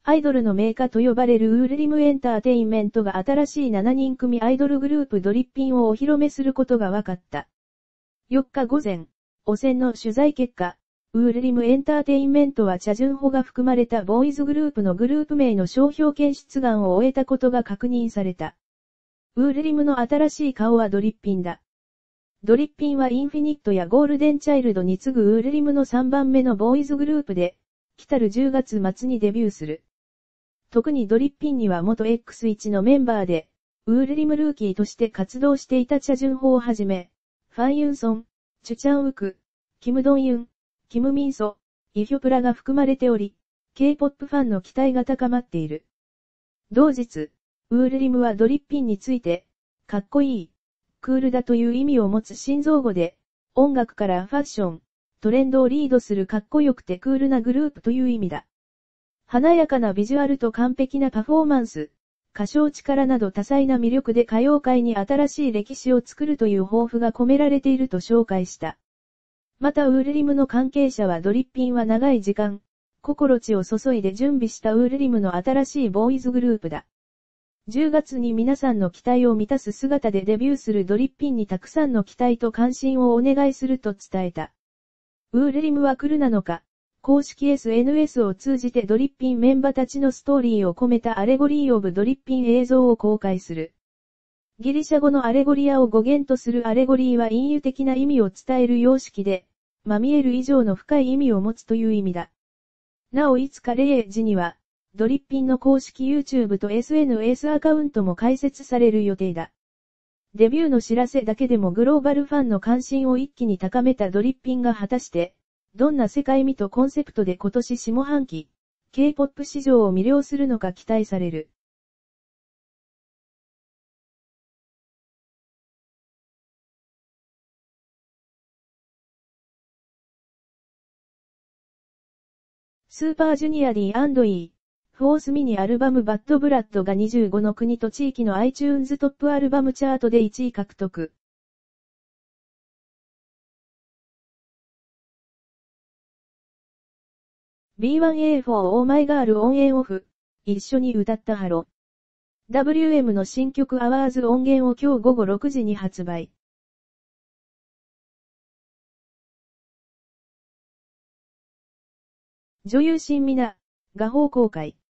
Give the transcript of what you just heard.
アイドルの名家と呼ばれるウールリムエンターテインメントが新しい7人組アイドルグループドリッピンをお披露目することが分かった。4日午前、汚染の取材結果、ウールリムエンターテインメントはチャジュンホが含まれたボーイズグループのグループ名の商標権出願を終えたことが確認された。ウールリムの新しい顔はドリッピンだ。ドリッピンはインフィニットやゴールデンチャイルドに次ぐウールリムの3番目のボーイズグループで、来る10月末にデビューする。特にドリッピンには元 X1 のメンバーで、ウールリムルーキーとして活動していたチャジュンホをはじめ、ファンユンソン、チュチャンウク、キムドンユン、キムミンソ、イヒョプラが含まれており、K-POP ファンの期待が高まっている。同日、ウールリムはドリッピンについて、かっこいい、クールだという意味を持つ新造語で、音楽からファッション、トレンドをリードするかっこよくてクールなグループという意味だ。華やかなビジュアルと完璧なパフォーマンス、歌唱力など多彩な魅力で歌謡界に新しい歴史を作るという抱負が込められていると紹介した。またウールリムの関係者はドリッピンは長い時間、心地を注いで準備したウールリムの新しいボーイズグループだ。10月に皆さんの期待を満たす姿でデビューするドリッピンにたくさんの期待と関心をお願いすると伝えた。ウールリムは来るなのか、公式 SNS を通じてドリッピンメンバーたちのストーリーを込めたアレゴリー・オブ・ドリッピン映像を公開する。ギリシャ語のアレゴリアを語源とするアレゴリーは隠喩的な意味を伝える様式で、見える以上の深い意味を持つという意味だ。なおいつか0時には、ドリッピンの公式 YouTube と SNS アカウントも開設される予定だ。デビューの知らせだけでもグローバルファンの関心を一気に高めたドリッピンが果たして、どんな世界味とコンセプトで今年下半期、K-POP 市場を魅了するのか期待される。スーパージュニア D&E、フォースミニアルバムバッドブラッドが25の国と地域の iTunes トップアルバムチャートで1位獲得。B1A4 Oh My Girl On and Off、一緒に歌ったハロ。WM の新曲アワーズ音源を今日午後6時に発売。女優新ミナ、画報公開。